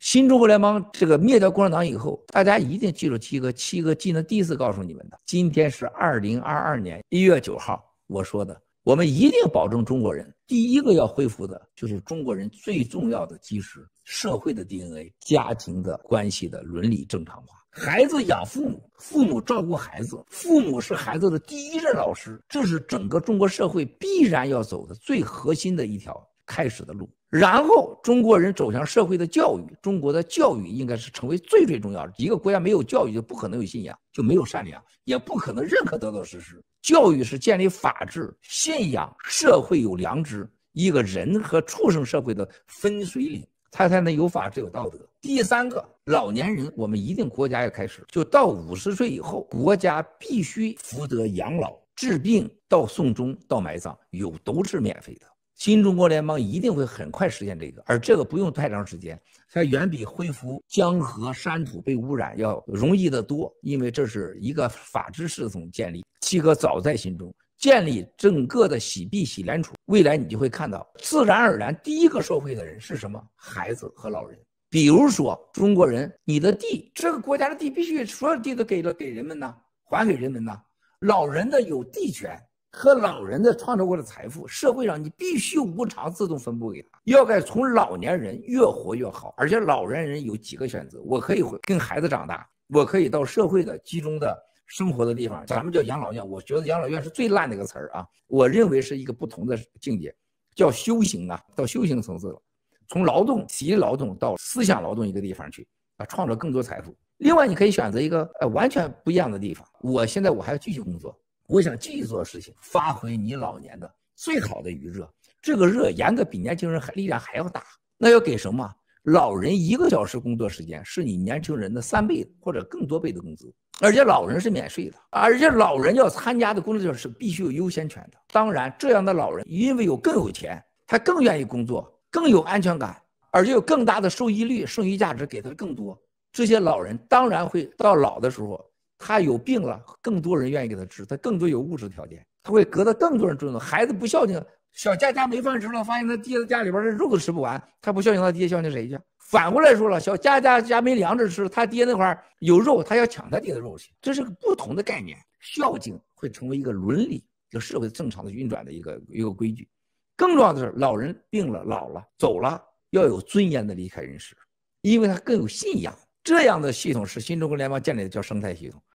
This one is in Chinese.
新中国联邦这个灭掉共产党以后，大家一定记住七个技能。第一次告诉你们的，今天是2022年1月9号，我说的，我们一定保证中国人第一个要恢复的就是中国人最重要的基石——社会的 DNA， 家庭的关系的伦理正常化。孩子养父母，父母照顾孩子，父母是孩子的第一任老师，这是整个中国社会必然要走的最核心的一条开始的路。然后中国人走向社会的教育，中国的教育应该是成为最重要的。一个国家没有教育，就不可能有信仰，就没有善良，也不可能认可得到实施。教育是建立法治、信仰、社会有良知，一个人和畜生社会的分水岭，它才能有法治有道德。第三个，老年人，我们一定国家要开始，就到50岁以后，国家必须福德养老、治病到送终到埋葬，都是免费的。新中国联邦一定会很快实现这个，而这个不用太长时间，它远比恢复江河山土被污染要容易得多，因为这是一个法治系统建立。七哥早在心中，建立整个的洗币洗联储，未来你就会看到，自然而然第一个受惠的人是什么？孩子和老人。比如说中国人，你的地，这个国家的地必须所有地都给人们呢，还给人们呢。老人的有地权和老人的创造过的财富，社会上你必须无偿自动分布给他。要该从老年人越活越好，而且老年人有几个选择：我可以跟孩子长大，我可以到社会的集中的生活的地方，咱们叫养老院。我觉得养老院是最烂的一个词儿啊，我认为是一个不同的境界，叫修行啊，到修行层次了，从劳动、体力劳动到思想劳动一个地方去啊，创造更多财富。另外，你可以选择一个完全不一样的地方。我现在还要继续工作。我想继续做的事情，发挥你老年的最好的余热，这个热严格比年轻人力量还要大。那要给什么？老人1个小时工作时间是你年轻人的3倍或者更多倍的工资，而且老人是免税的，而且老人要参加的工作是必须有优先权的。当然，这样的老人因为更有钱，他更愿意工作，更有安全感，而且有更大的收益率，剩余价值给他更多。这些老人当然会到老的时候，他有病了，更多人愿意给他治，他更多有物质条件，他会得到更多人尊重。孩子不孝敬，小佳没饭吃了，发现他爹在家里边的肉都吃不完，他不孝敬他爹，孝敬谁去？反过来说了，小佳家没粮食吃，他爹那块有肉，他要抢他爹的肉去，这是个不同的概念。孝敬会成为一个伦理，一个社会正常的运转的一个规矩。更重要的是，老人病了、老了、走了，要有尊严的离开人世，因为他更有信仰。这样的系统是新中国联邦建立的，叫生态系统。